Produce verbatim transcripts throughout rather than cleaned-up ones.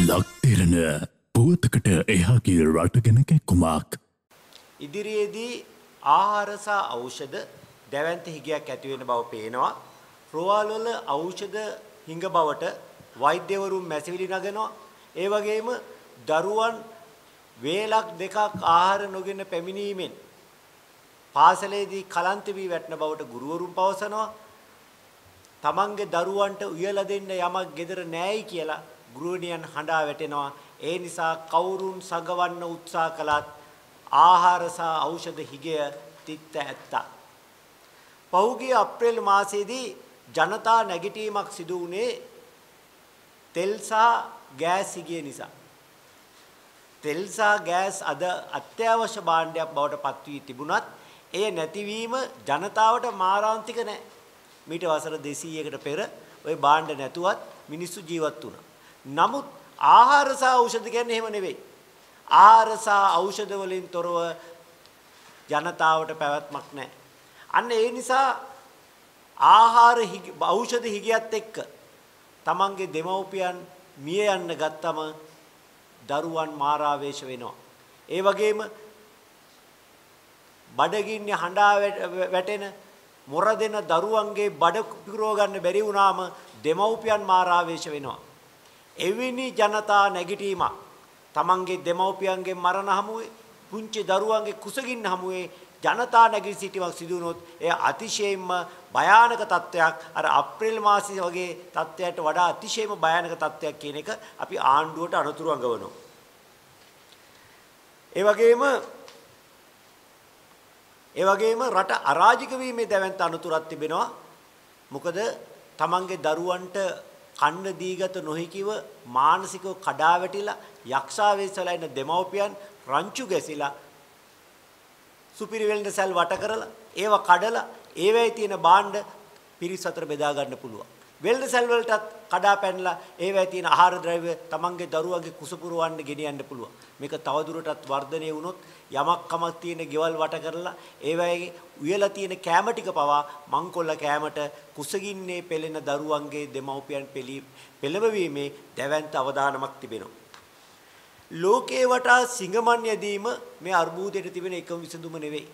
ලක් දෙරණ පුවතකට එහාගේ රට ගැන කැක්කුමක්. ඉදිරියේදී ආහාර සහ ඖෂධ දැවැන්ත හිගයක් ඇති වෙන බව පේනවා. රෝහල් වල ඖෂධ හිඟ බවට වෛද්‍යවරුන් මැසිවිලි නගනවා. ඒ වගේම දරුවන් වේලක් දෙකක් ආහාර නොගෙන පැමිණීමෙන් පාසලේදී කලන්ත වී වැටෙන බවට ගුරුවරුන් පවසනවා. තමන්ගේ දරුවන්ට උයලා දෙන්න යමක් ගෙදර නැහැයි කියලා ගෘහණියන් හඬා වැටෙනවා. ඒ නිසා කවුරුන් සගවන්න උත්සාහ කළත් ආහාර සහ ඖෂධ හිගය තිත්ත ඇත්තා. පහුගිය අප්‍රේල් මාසයේදී ජනතා නැගිටීමක් සිදු වුණේ තෙල් සහ ගෑස් හිගය නිසා. තෙල් සහ ගෑස් අද අත්‍යවශ්‍ය භාණ්ඩයක් බවට පත් වී තිබුණත් එය නැතිවීම ජනතාවට මාරාන්තික නැහැ. මීට වසර දෙසීයකට පෙර ওই භාණ්ඩ නැතුවත් මිනිස්සු ජීවත් වුණා. නමුත් ආහාර සහ ඖෂධ කියන්නේ එහෙම නෙවෙයි. ආහාර සහ ඖෂධ වලින් තොරව ජනතාවට පැවැත්මක් නැහැ. අන්න ඒ නිසා ආහාර ඖෂධ හිගයත් එක්ක තමන්ගේ දෙමව්පියන් මිය යන්න ගත්තම දරුවන් මාරාවේශ වෙනවා. ඒ වගේම බඩගින්නේ හඬා වැටෙන මොර දෙන දරුවන්ගේ බඩ පිරව ගන්න බැරි වුණාම දෙමව්පියන් මාරාවේශ වෙනවා. එවැනි ජනතා නැගිටීමක් තමන්ගේ දෙමව්පියන්ගේ මරණ හමුවේ පුංචි දරුවන්ගේ කුසගින්න හමුවේ ජනතා නැගී සිටීමක් සිදු වුණොත් එය අතිශයින්ම භයානක තත්ත්වයක්. අර අප්‍රේල් මාසයේ වගේ තත්ත්වයට වඩා අතිශයින්ම භයානක තත්ත්වයක් කියන එක අපි ආණ්ඩුවට අනුතුරු අඟවනවා. ඒ වගේම ඒ වගේම රට අරාජික වීමේ දැවැන්ත අනුතුරක් තිබෙනවා. මොකද තමන්ගේ දරුවන්ට කන්න දීගත නොහැකිව මානසිකව කඩා වැටිලා යක්ෂාවේශලා ඉන්න දෙමව්පියන් රංචු ගැසිලා සුපිරි වෙළඳ සැල් වට කරලා ඒව කඩලා ඒවැයි තියෙන භාණ්ඩ පිරිස් අතර බෙදා ගන්න පුළුවන්. වෙළඳ සැල් වලටත් කඩා පැනලා ඒවැයි තියෙන ආහාර ද්‍රව්‍ය තමන්ගේ දරුවගේ කුස පුරවන්න ගෙනියන්න පුළුවන්. මේක තවදුරටත් වර්ධනය වුණොත් යමක් කමක් තියෙන ගෙවල් වට කරලා ඒවැයි උයලා තියෙන කැම ටික පවා මංකොල්ල කැමට කුසගින්නේ පෙළෙන දරුවන්ගේ දෙමව්පියන් පෙළවීමේ දැවැන්ත අවදානමක් තිබෙනවා. ලෝකේ වටා සිඟමන් යදීම මේ අර්බුදයට තිබෙන එකම විසඳුම නෙවෙයි.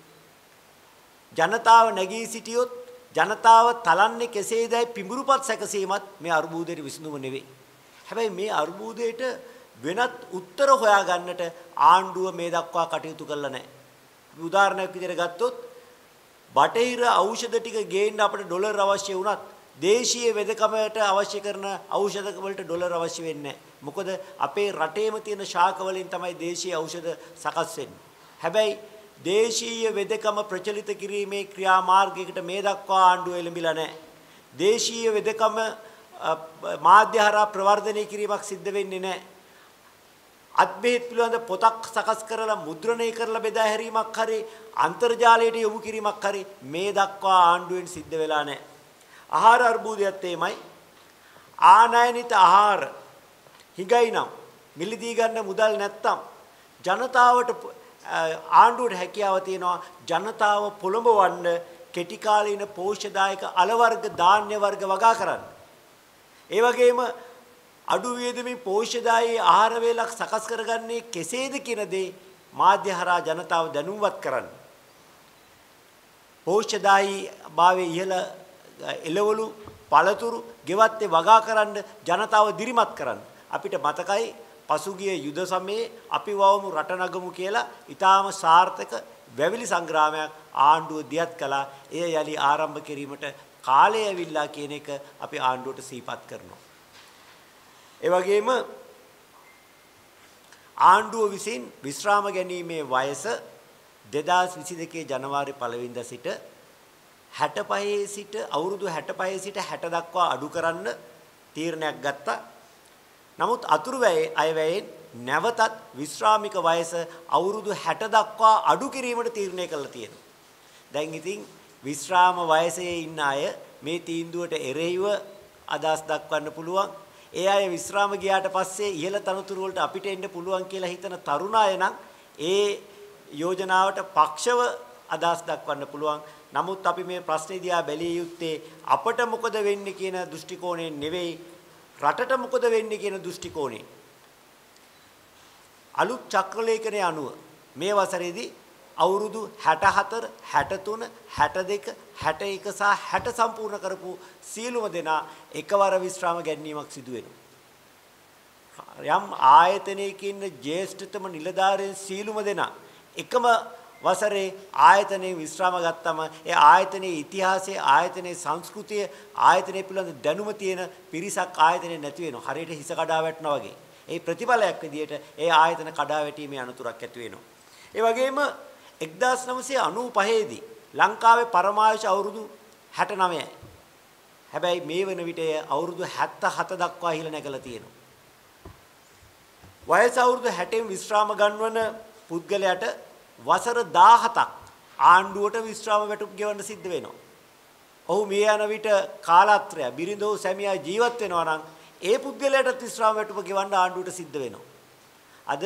ජනතාව නැගී සිටියොත් ජනතාව තලන්නේ කෙසේදයි පිඹුරුපත් සැකසීමත් මේ අර්බුදයට විසඳුම නෙවෙයි. හැබැයි මේ අර්බුදයට වෙනත් උත්තර හොයාගන්නට ආණ්ඩුව මේ දක්වා කටයුතු කළා නැහැ. අපි උදාහරණයක් විදිහට ගත්තොත් බටහිර ඖෂධ ටික ගේන්න අපිට ඩොලර් අවශ්‍ය වුණත් දේශීය වෙදකමට අවශ්‍ය කරන ඖෂධ වලට ඩොලර් අවශ්‍ය වෙන්නේ නැහැ. මොකද අපේ රටේම තියෙන ශාක වලින් තමයි දේශීය ඖෂධ සකස් වෙන්නේ. හැබැයි දේශීය වෙදකම ප්‍රචලිත කිරීමේ ක්‍රියාමාර්ගයකට මේ දක්වා ආණ්ඩුව එළඹිලා නැහැ. දේශීය වෙදකම මාධ්‍ය හරහා ප්‍රවර්ධනය කිරීමක් සිද්ධ වෙන්නේ නැහැ. අත්බෙහෙත් පිළිබඳ පොතක් සකස් කරලා මුද්‍රණය කරලා බෙදා හැරීමක් හරි අන්තර්ජාලයට යොමු කිරීමක් හරි මේ දක්වා ආණ්ඩුවෙන් සිද්ධ වෙලා නැහැ. ආහාර අර්බුදයත් එමයයි. ආනයනිත ආහාර හිගයි නම් මිලදී ගන්න මුදල් නැත්තම් ජනතාවට ආණ්ඩුවට හැකියාව තියෙනවා ජනතාව පොළඹවන්න කෙටි කාලීන පෝෂ්‍යදායක අල වර්ග ධාන්‍ය වර්ග වගා කරන්න. ඒ වගේම අඩු වියදමින් පෝෂ්‍යදායී ආහාර වේලක් සකස් කරගන්නේ කෙසේද කියන දේ මාධ්‍ය හරහා ජනතාව දැනුම්වත් කරන්න. පෝෂ්‍යදායී භාවයේ ඉහළ එළවලු පළතුරු ගෙවත්තේ වගා කරන්න ජනතාව දිරිමත් කරන්න. අපිට මතකයි පසුගිය යුද සමයේ අපි වවමු රට නගමු කියලා ඊටාම සාර්ථක වැවිලි සංග්‍රාමයක් ආණ්ඩුව දියත් කළා. එය යලි ආරම්භ කිරීමට කාලය ඇවිල්ලා කියන එක අපි ආණ්ඩුවට සිහිපත් කරනවා. ඒ වගේම ආණ්ඩුව විසින් විශ්‍රාම ගැනීමේ වයස දෙදාස් විසි දෙකේ ජනවාරි පළවෙනිදා සිට හැට පහේ සිට අවුරුදු හැට පහේ සිට හැට දක්වා අඩු කරන්න තීරණයක් ගත්තා. නමුත් අතුරු අයවැයෙන් නැවතත් විශ්‍රාමික වයස අවුරුදු හැට දක්වා අඩු කිරීමට තීරණය කළා තියෙනවා. දැන් ඉතින් විශ්‍රාම වයසේ ඉන්න අය මේ තීන්දුවට එරෙහිව අදහස් දක්වන්න පුළුවන්. ඒ අය විශ්‍රාම ගියාට පස්සේ ඉහළ තනතුරු වලට අපිට එන්න පුළුවන් කියලා හිතන තරුණ අය නම් ඒ යෝජනාවට පක්ෂව අදහස් දක්වන්න පුළුවන්. නමුත් අපි මේ ප්‍රශ්නේ දිහා බැලිය යුත්තේ අපට මොකද වෙන්නේ කියන දෘෂ්ටි කෝණයෙන් නෙවෙයි රටට මොකද වෙන්නේ කියන දෘෂ්ටි කෝණයෙන්. අලුත් චක්‍රලේඛනයේ අනුව මේ වසරේදී අවුරුදු හැට හතර, හැට තුන, හැට දෙක, හැට එක සහ හැට සම්පූර්ණ කරපු සියලුම දෙනා එකවර විශ්‍රාම ගැනීමක් සිදු වෙනවා. යම් ආයතනයක ඉන්න ජ්‍යෙෂ්ඨතම නිලධාරීන් සියලුම දෙනා එකම වසරේ ආයතනයේ විශ්‍රාම ගත්තම ඒ ආයතනයේ ඉතිහාසය, ආයතනයේ සංස්කෘතිය, ආයතනයේ පිළිබඳ දැනුම තියෙන පිරිසක් ආයතනයේ නැති වෙනවා. හරියට හිස කඩා වැටෙනවා වගේ. ඒ ප්‍රතිඵලයක් විදියට ඒ ආයතන කඩා වැටීමේ අනතුරක් ඇති වෙනවා. ඒ වගේම එක්දාස් නවසිය අනූපහේ දී ලංකාවේ පරමායුෂ අවුරුදු හැට නවයයි. හැබැයි මේ වන විට අවුරුදු හැත්තෑ හත දක්වා ඉහළ නැගලා තියෙනවා. වයස අවුරුදු හැටෙන් විශ්‍රාම ගන්නවන පුද්ගලයාට වසර දාහතක් ආණ්ඩුවට විශ්‍රාම වැටුප් ගෙවන්න සිද්ධ වෙනවා. ඔහු මේ යන විට කාලාත්‍රය බිරිඳ සැමියා ජීවත් වෙනවා නම් ඒ පුද්ගලයාට විශ්‍රාම වැටුප ගෙවන්න ආණ්ඩුවට සිද්ධ වෙනවා. අද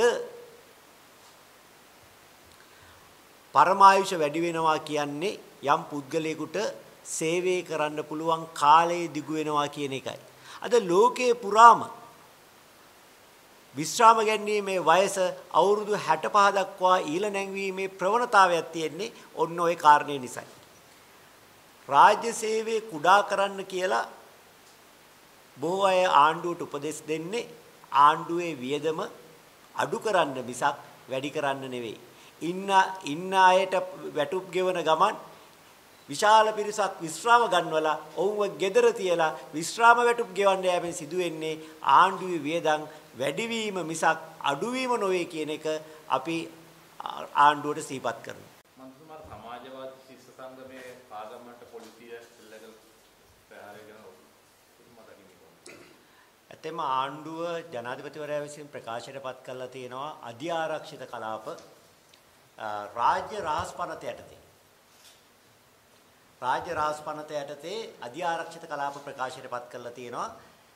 පරමායුෂ වැඩි වෙනවා කියන්නේ යම් පුද්ගලයෙකුට සේවය කරන්න පුළුවන් කාලය දිගු වෙනවා කියන එකයි. අද ලෝකයේ පුරාම විශ්‍රාම ගැනීමේ වයස අවුරුදු හැට පහ දක්වා ඊළ නැංවීමේ ප්‍රවණතාවයක් තියෙන්නේ ඔන්න ඔය කාරණේ නිසායි. රාජ්‍ය සේවය කුඩා කරන්න කියලා බොහෝ අය ආණ්ඩුවට උපදෙස් දෙන්නේ ආණ්ඩුවේ වියදම අඩු කරන්න මිසක් වැඩි කරන්න නෙවෙයි. ඉන්න ඉන්න අයට වැටුප් ගෙවන ගමන් විශාල පිරිසක් විශ්‍රාම ගන්නවලා ඔවුන්ව ගෙදර තියලා විශ්‍රාම වැටුප් ගෙවන්න යෑමෙන් සිදු වෙන්නේ ආණ්ඩුවේ වියදම් වැඩිවීම මිසක් අඩුවීම නොවේ කියන එක අපි ආණ්ඩුවට සිහිපත් කරනවා. මන්ත්‍රීතුමා සමාජවාදී ශිෂ්‍ය සංගමයේ පාර්ලිමේන්ත පොලිසිය එල්ලගෙන ප්‍රහාරය කරන ඇතැම් ආණ්ඩුව ජනාධිපතිවරයා විසින් ප්‍රකාශයට පත් කරලා තියෙනවා අධි ආරක්ෂිත කලාප රාජ්‍ය රහස් පනත යටතේ රාජ්‍ය රහස් පනත යටතේ අධි ආරක්ෂිත කලාප ප්‍රකාශයට පත් කරලා තියෙනවා.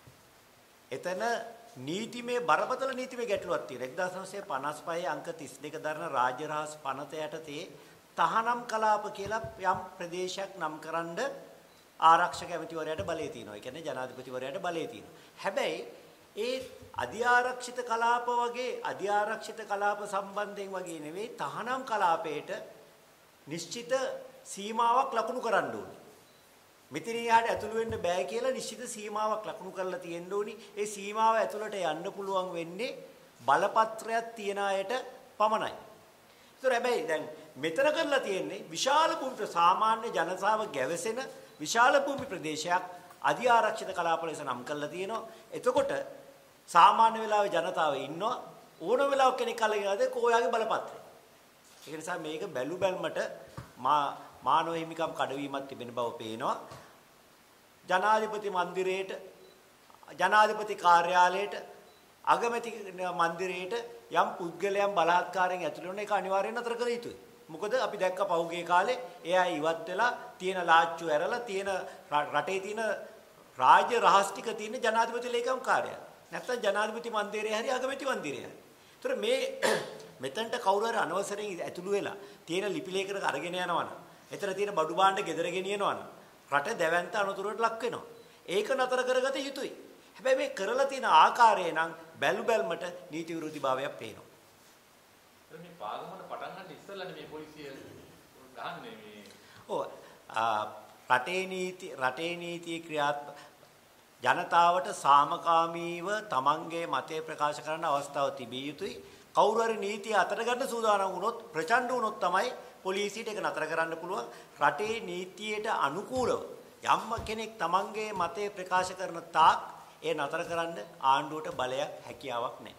එතන නීතිමය බරපතල නීතිමය ගැටලුවක් තියෙනවා. එක්දාස් නවසිය පනස් පහේ අංක තිස් දෙක දරන රාජ්‍ය රහස් පනත යටතේ තහනම් කලාප කියලා යම් ප්‍රදේශයක් නම් කරන්න ආරක්ෂක ඇමතිවරයාට බලය තියෙනවා. ඒ කියන්නේ ජනාධිපතිවරයාට බලය තියෙනවා. හැබැයි ඒ අධි ආරක්ෂිත කලාප වගේ අධි ආරක්ෂිත කලාප සම්බන්ධයෙන් වගේ නෙවෙයි තහනම් කලාපයට නිශ්චිත සීමාවක් ලකුණු කරන්න ඕනේ. මෙතන යාට ඇතුළු වෙන්න බෑ කියලා නිශ්චිත සීමාවක් ලකුණු කරලා තියෙන්න ඕනි. ඒ සීමාව ඇතුළට යන්න පුළුවන් වෙන්නේ බලපත්‍රයක් තියන අයට පමණයි. ඒතර හැබැයි දැන් මෙතන කරලා තියෙන්නේ විශාල භූමි සාමාන්‍ය ජනතාව ගැවසෙන විශාල භූමි ප්‍රදේශයක් අධි ආරක්ෂිත කලාප ලෙස නම් කරලා තියෙනවා. එතකොට සාමාන්‍ය වෙලාවේ ජනතාව ඉන්නවා ඕන වෙලාවක කෙනෙක් අල්ලගෙනද කොයාගේ බලපත්‍රය. ඒක නිසා මේක බැලු බැලමට මා මානව හිමිකම් කඩවීමක් තිබෙන බව පේනවා. ජනාධිපති මන්දිරයේට ජනාධිපති කාර්යාලයට අගමැති මන්දිරයේට යම් පුද්ගලයන් බලහත්කාරයෙන් ඇතුළු වෙන එක අනිවාර්යෙන් නතර කළ යුතුයි. මොකද අපි දැක්ක පහුගිය කාලේ එයා ඉවත් වෙලා තියෙන ලාච්චු ඇරලා තියෙන රටේ තියෙන රාජ්‍ය රහස් ටික තියෙන ජනාධිපති ලේකම් කාර්යාලය. නැත්තම් ජනාධිපති මන්දිරය හරි අගමැති මන්දිරය හරි. ඒතර මේ මෙතනට කවුරු හරි අනවසරයෙන් ඇතුළු වෙලා තියෙන ලිපි ලේඛන අරගෙන යනවනම් එතන තියෙන බඩු භාණ්ඩ ගෙදර ගෙනියනවනම් රට දැවැන්ත අනතුරට ලක් වෙනවා. ඒක නතර කරගත යුතුයි. හැබැයි මේ කරලා තියෙන ආකාරය නම් බැලු බැල්මට නීති විරෝධීභාවයක් පේනවා. මේ පාගමන පටන් ගන්න ඉස්සෙල්ලානේ මේ පොලිසිය ගහන්නේ මේ. ඔව් රටේ නීති රටේ නීතිය ක්‍රියාත්මක ජනතාවට සාමකාමීව තමන්ගේ මතය ප්‍රකාශ කරන්න අවස්ථාව තිබිය යුතුයි. කවුරු හරි නීතිය අතට ගන්න සූදානම් වුණොත් ප්‍රචණ්ඩ වුණොත් තමයි පොලිසියට ඒක නතර කරන්න පුළුවන්. රටේ නීතියට අනුකූලව යම් කෙනෙක් තමන්ගේ මතය ප්‍රකාශ කරන තාක් ඒ නතර කරන්න ආණ්ඩුවට බලයක් හැකියාවක් නැහැ.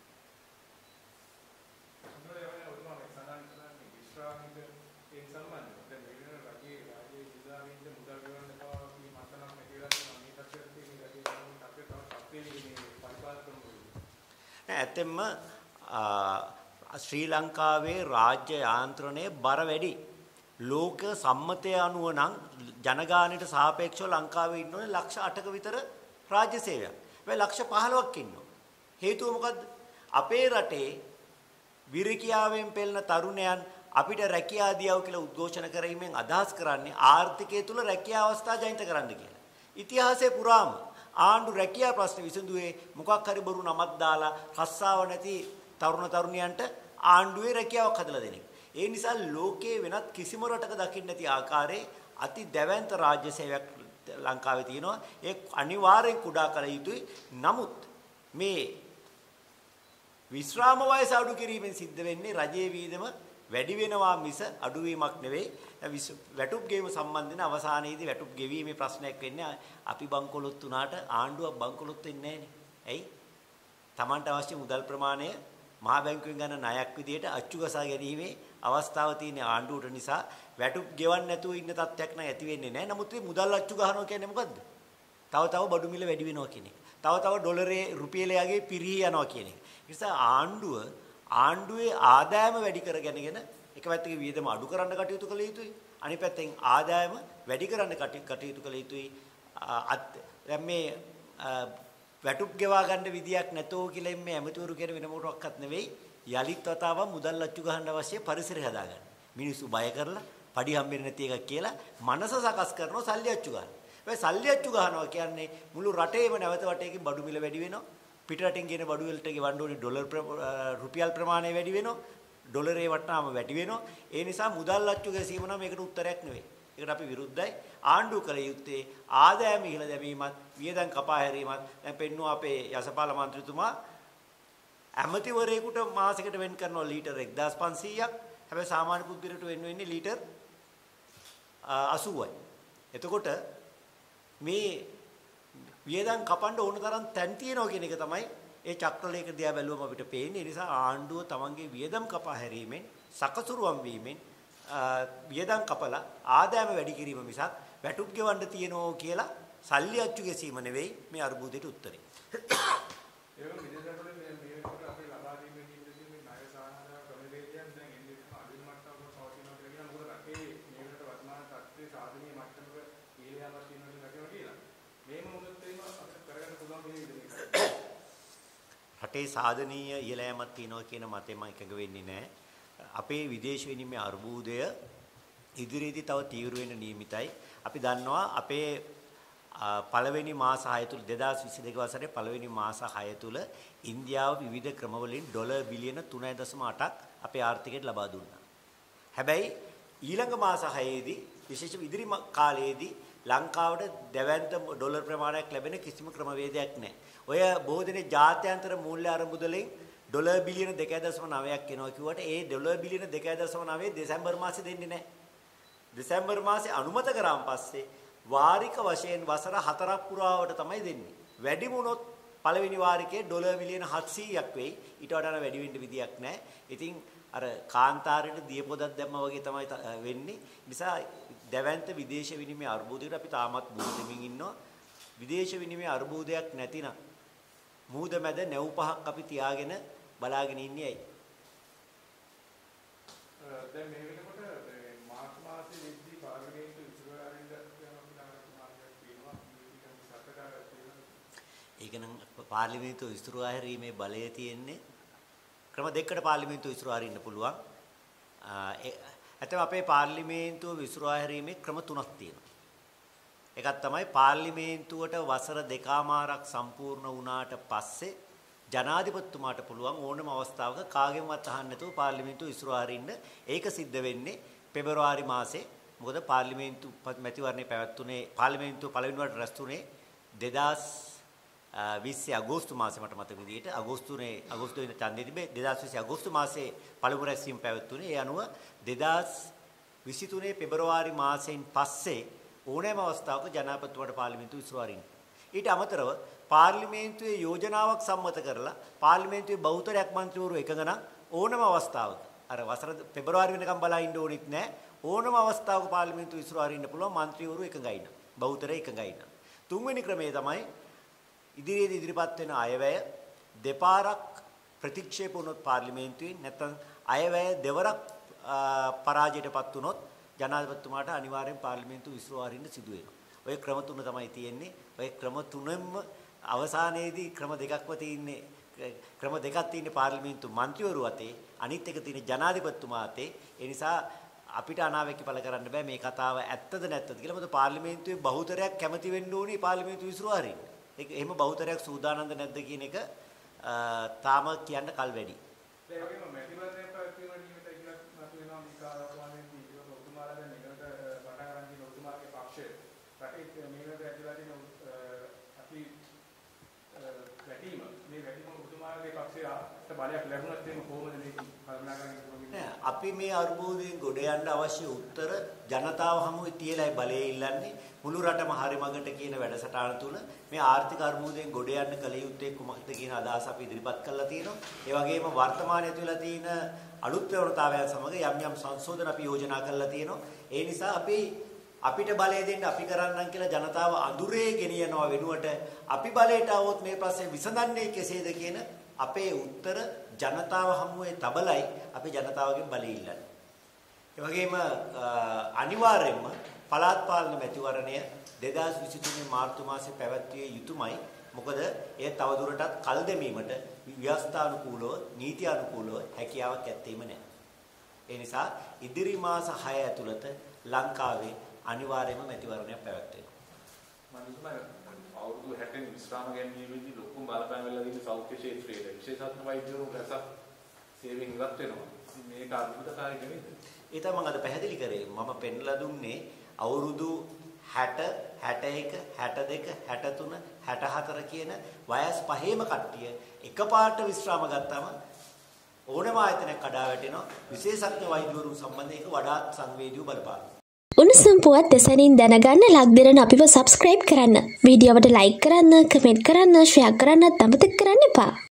ඇත්තෙන්ම ශ්‍රී ලංකාවේ රාජ්‍ය යාන්ත්‍රණයේ බර වැඩි. ලෝක සම්මතය අනුව නම් ජනගහනයට සාපේක්ෂව ලංකාවේ ඉන්නෝනේ ලක්ෂ අටක විතර රාජ්‍ය සේවයක්. මේ ලක්ෂ පහළොවක් ඉන්නවා. හේතුව මොකද්ද? අපේ රටේ විරකියාවෙන් පෙළෙන තරුණයන් අපිට රැකියා දියව කියලා උද්ඝෝෂණ කරමින් අදහස් කරන්නේ ආර්ථිකය තුල රැකියා අවස්ථා ජනිත කරන්න කියලා. ඉතිහාසයේ පුරාම ආණ්ඩු රැකියා ප්‍රශ්න විසඳුවේ මොකක් හරි බොරු නමක් දාලා රස්සාව නැති තරුණ තරුණියන්ට ආණ්ඩුවේ රැකියාවක් හදලා දෙන එක. ඒ නිසා ලෝකයේ වෙනත් කිසිම රටක දකින්න නැති ආකාරයේ අති දැවැන්ත රාජ්‍ය සේවයක් ලංකාවේ තියෙනවා. ඒ අනිවාර්යෙන් කුඩා කළ යුතුයි. නමුත් මේ විශ්‍රාම වයස අඩු කිරීමෙන් සිද්ධ වෙන්නේ රජයේ වීදම වැඩි වෙනවා මිස අඩුවීමක් නෙවෙයි. වැටුප් ගෙවීම සම්බන්ධන අවසානයේදී වැටුප් ගෙවීමේ ප්‍රශ්නයක් වෙන්නේ අපි බංකොලොත් වුණාට ආණ්ඩුවක් බංකොලොත් වෙන්නේ නැහනේ. ඇයි? Tamanට අවශ්‍ය මුදල් ප්‍රමාණය මහා බැංකුවෙන් ගන්න ණයක් විදියට අච්චු ගසා ගැනීමේ අවස්ථාව තියෙන ආණ්ඩුවට නිසා වැටුප් ගෙවන්න නැතුව ඉන්න තත්ත්වයක් නම් ඇති වෙන්නේ නැහැ. නමුත් මේ මුදල් අච්චු ගහනවා කියන්නේ මොකද්ද? තව තව බඩු මිල වැඩි වෙනවා කියන එක. තව තව ඩොලරේ රුපියලයේ පිරිහි යනවා කියන එක. ඒ නිසා ආණ්ඩුව ආණ්ඩුවේ ආදායම වැඩි කරගෙනගෙන එක පැත්තක වියදම අඩු කරන්න කටයුතු කළ යුතුයි. අනිත් පැත්තෙන් ආදායම වැඩි කරන්න කටයුතු කළ යුතුයි. දැන් මේ වැටුප් ගෙවා ගන්න විදියක් නැතෝ කියලා මේ ඇමතිවරු කියන වෙන මොකක්වත් නෙවෙයි. යලිත් වතාවක් මුදල් අච්චු ගහන්න අවශ්‍ය පරිසරය හදාගන්න. මිනිස්සු බය කරලා පඩි හම්බෙන්නේ නැති එකක් කියලා මනස සකස් කරනවා සල්ලි අච්චු ගන්න. ඒ සල්ලි අච්චු ගහනවා කියන්නේ මුළු රටේම නැවත වටේකින් බඩු මිල වැඩි වෙනවා. පිට රටින් ගෙන බඩු වලට ගෙවන්න ඕනේ ඩොලර් රුපියල් ප්‍රමාණය වැඩි වෙනවා. ඩොලරේ වටනාම වැඩි වෙනවා. ඒ නිසා මුදල් අච්චු ගැසීම නම් මේකට උත්තරයක් නෙවෙයි. ඒකට අපි විරුද්ධයි. ආණ්ඩුව කළ යුත්තේ ආදායම ඉහළ දැමීමත් වියදම් කපා හැරීමත්. දැන් පෙන්නුවා අපේ යසපාල මන්ත්‍රීතුමා ඇමතිවරයෙකුට මාසෙකට වෙන් කරනවා ලීටර් එක්දාස් පන්සීයක්. හැබැයි සාමාන්‍ය පුද්ගලයාට වෙන් වෙන්නේ ලීටර් අසූවයි. එතකොට මේ වියදම් කපන්න ඕන තරම් තැන් තියෙනවා කියන එක තමයි ඒ චක්‍රලේඛ දිහා බැලුවම අපිට පේන්නේ. ඒ නිසා ආණ්ඩුව තමන්ගේ වියදම් කපා හැරීමෙන් සකසුරුවම් වීමෙන් වියදම් කපලා ආදායම වැඩි කිරීම මිසක් වැටුප් ගෙවන්න තියනෝ කියලා සල්ලි අච්චු ගැසීම නෙවෙයි මේ අර්බුදයට උත්තරේ. ඒක විදේශවල මේ මේකට අපි ලබා දීමේ ඉන්නේ මේ ණය සාහන ක්‍රමවේදයන් දැන් එන්නේ අඩු මට්ටමක පවතිනවා කියලා කියන මොකද රටේ මේකට වර්තමාන තත්ත්වයේ සාධනීය මට්ටමක ඊළඟට තියෙනවා කියලා කියලා. මේම මොකද එහෙම අපිට කරගන්න පුළුවන් මේ විදිහට. රටේ සාධනීය ඉහළ යෑමක් තියෙනවා කියන මතෙම එකඟ වෙන්නේ නැහැ. අපේ විදේශ විනිමය අර්බුදය ඉදිරියේදී තව තීව්‍ර වෙන්න නියමිතයි. අපි දන්නවා අපේ පළවෙනි මාස හය තුල දෙදාස් විසි දෙක වසරේ පළවෙනි මාස හය තුල ඉන්දියාව විවිධ ක්‍රමවලින් ඩොලර් බිලියන තුනයි දශම අටක් අපේ ආර්ථිකයට ලබා දුන්නා. හැබැයි ඊළඟ මාස හයේදී විශේෂ ඉදිරි කාලයේදී ලංකාවට දැවැන්ත ඩොලර් ප්‍රමාණයක් ලැබෙන කිසිම ක්‍රමවේදයක් නැහැ. ඔය බොහෝ දෙනේ ජාත්‍යන්තර මූල්‍ය අරමුදලෙන් ඩොලර් බිලියන දෙකයි දශම නවයක් එනවා කිව්වට ඒ ඩොලර් බිලියන දෙකයි දශම නවය දෙසැම්බර් මාසේ දෙන්නේ නැහැ. දෙසැම්බර් මාසේ අනුමත කරාන් පස්සේ වාරික වශයෙන් වසර හතරක් පුරාවට තමයි දෙන්නේ. වැඩි වුණොත් පළවෙනි වාරිකයේ ඩොලර් මිලියන හත්සීයක් වෙයි. ඊට වඩා වැඩි වෙන්න විදියක් නැහැ. ඉතින් අර කාන්තාරයට දිය පොදක් දැම්මා වගේ තමයි වෙන්නේ. නිසා දැවැන්ත විදේශ විනිමය අර්බුදයකට අපි තාමත් මුහුණ දෙමින් ඉන්නවා. විදේශ විනිමය අර්බුදයක් නැතිනම් මුහුද මැද නැව් පහක් අපි තියාගෙන බලාගෙන ඉන්නේ ඇයි? දැන් මේ වෙනකොට මාර්ච් මාසයේ විද්දී පාර්ලිමේන්තු ඉස්රායලින් ඒක නම් පාර්ලිමේන්තුව ඉස්තුරු ආහරීමේ බලය තියෙන්නේ ක්‍රම දෙකකට පාර්ලිමේන්තුව ඉස්තුරු ආහරින්න පුළුවන්. ඇත්තම අපේ පාර්ලිමේන්තුව ඉස්තුරු ආහරීමේ ක්‍රම තුනක් තියෙනවා. එකක් තමයි පාර්ලිමේන්තුවට වසර දෙකමාරක් සම්පූර්ණ වුණාට පස්සේ ජනාධිපතිතුමාට පුළුවන් ඕනම අවස්ථාවක කාගෙන්වත් අහන්න නැතුව පාර්ලිමේන්තුව ඉස්තුරු ආහරින්න. ඒක සිද්ධ වෙන්නේ පෙබරවාරි මාසේ. මොකද පාර්ලිමේන්තු මැතිවරණය පැවැත්ුනේ පාර්ලිමේන්තුව පළවෙනි වරට රැස්තුනේ දෙදාස් විස්සි අගෝස්තු මාසේ මට මතක විදිහට අගෝස්තුනේ අගෝස්තු වෙන ඡන්දෙ තිබේ දෙදාස් විස්සි අගෝස්තු මාසේ පළමු රැස්වීම පැවැත්ුනේ. ඒ අනුව දෙදාස් විසි තුනේ පෙබරවාරි මාසයෙන් පස්සේ ඕනෑම අවස්ථාවක ජනාධිපතිතුමාට පාර්ලිමේන්තුව ඉස්තුරු ආරින්න. ඊට අමතරව පාර්ලිමේන්තුවේ යෝජනාවක් සම්මත කරලා පාර්ලිමේන්තුවේ බහුතරයක් මන්ත්‍රීවරු එකඟ නම් ඕනම අවස්ථාවක අර වසර පෙබරවාරි වෙනකම් බලා ඉන්න ඕනෙත් නැහැ. ඕනම අවස්ථාවක පාර්ලිමේන්තුව ඉස්තුරු ආරින්න පුළුවන් මන්ත්‍රීවරු එකඟයි නම් බහුතරය එකඟයි නම්. තුන්වෙනි ක්‍රමය තමයි ඉදිරියේදී ඉදිරිපත් වෙන අයවැය දෙපාරක් ප්‍රතික්ෂේප වුණොත් පාර්ලිමේන්තුවෙන් නැත්නම් අයවැය දෙවරක් පරාජයටපත් වුණොත් ජනාධිපතිතුමාට අනිවාර්යෙන් පාර්ලිමේන්තුව ඉස්තුරු ආරින්න සිදු වෙනවා. ඔය ක්‍රම තුන තමයි තියෙන්නේ. ඔය ක්‍රම තුනෙන්ම අවසානයේදී ක්‍රම දෙකක්ව තියෙන්නේ. ක්‍රම දෙකක් තියෙන්නේ පාර්ලිමේන්තු මන්ත්‍රීවරු අතේ, අනිත් එක තියෙන්නේ ජනාධිපතිතුමා අතේ. ඒ නිසා අපිට අනාවැකි පළ කරන්න බෑ මේ කතාව ඇත්තද නැත්තද කියලා. මොකද පාර්ලිමේන්තුවේ බහුතරයක් කැමති වෙන්න ඕනේ පාර්ලිමේන්තුව ඉස්තුරු ආරින්න. ඒක එහෙම බහුතරයක් සූදානම්ද නැද්ද කියන එක තාම කියන්න කල් වැඩි. ඒ වගේම මැතිවරණය පැවැත්වීම නියමිතයි කියලා මත වෙනවා මේ කාර්යක්‍රමයේදී ඒක ඔබතුමාලා දැන් මේකට පටන් ගන්න තියෙන ඔබතුමාගේ පක්ෂය රටේ මේකට ඇතුළත් වෙන අපි වැටීම මේ වැටීම ඔබතුමාගේ පක්ෂයට බලයක් ලැබුණත් එහෙම කොහොමද මේක කල්පනා කරන්නේ? අපි මේ අර්බුදයෙන් ගොඩ යන්න අවශ්‍ය උත්තර ජනතාව හමුවේ තියලායි බලය ඉල්ලන්නේ. මුළු රටම හරි මගට කියන වැඩසටහන තුල මේ ආර්ථික අර්බුදයෙන් ගොඩ යන්න කල යුත්තේ කුමක්ද කියන අදහස අපි ඉදිරිපත් කරලා තියෙනවා. ඒ වගේම වර්තමානයේ තුල තියෙන අලුත් ප්‍රවණතාවයන් සමග යම් යම් සංශෝධන අපි යෝජනා කරලා තියෙනවා. ඒ නිසා අපි අපිට බලය දෙන්න අපි කරන්නම් කියලා ජනතාව අඳුරේ ගෙනියනවා වෙනුවට අපි බලයට આવොත් මේ ප්‍රශ්නේ විසඳන්නේ කෙසේද කියන අපේ උත්තර ජනතාව හමුවේ තබලයි අපි ජනතාවගෙන් බලය ඉල්ලන්නේ. ඒ වගේම අනිවාර්යයෙන්ම පළාත් පාලන මැතිවරණය දෙදාස් විසිතුනේ මාර්තු මාසයේ පැවැත්විය යුතුමයි. මොකද එය තවදුරටත් කල් දෙමීමට ව්‍යවස්ථානුකූලව නීතියානුකූලව හැකියාවක් ඇත්තේම නැහැ. ඒ නිසා ඉදිරි මාස හය ඇතුළත ලංකාවේ අනිවාර්යයෙන්ම මැතිවරණයක් පැවැත්වෙනවා. මම අවුරුදු හැටෙන් විශ්‍රාම ගැනීමේදී ලොකුම බලපෑම් වෙලා තියෙන සෞඛ්‍ය ක්ෂේත්‍රයේ විශේෂඥ වෛද්‍යවරු රැසක් සේවයෙන් ඉවත් වෙනවා. මේක අద్భుතකාරී නෙවෙයිද? ඒ තමයි මම අද පැහැදිලි කරේ. මම පෙන්ලා දුන්නේ අවුරුදු හැට, හැට එක, හැට දෙක, හැට තුන, හැට හතර කියන වයස් පහේම කට්ටිය එකපාරට විශ්‍රාම ගත්තාම ඕනම ආයතනයක් කඩා වැටෙනවා. විශේෂඥ වෛද්‍යවරුන් සම්බන්ධයෙන් ඒක වඩාත් සංවේදීව බලපාන. උණුසුම් පුවත් දෙසනින් දැනගන්න ලක් දෙරණ අපිව සබ්ස්ක්‍රයිබ් කරන්න. වීඩියෝවට ලයික් කරන්න, කමෙන්ට් කරන්න, ෂෙයා කරන්නත් අමතක කරන්න එපා.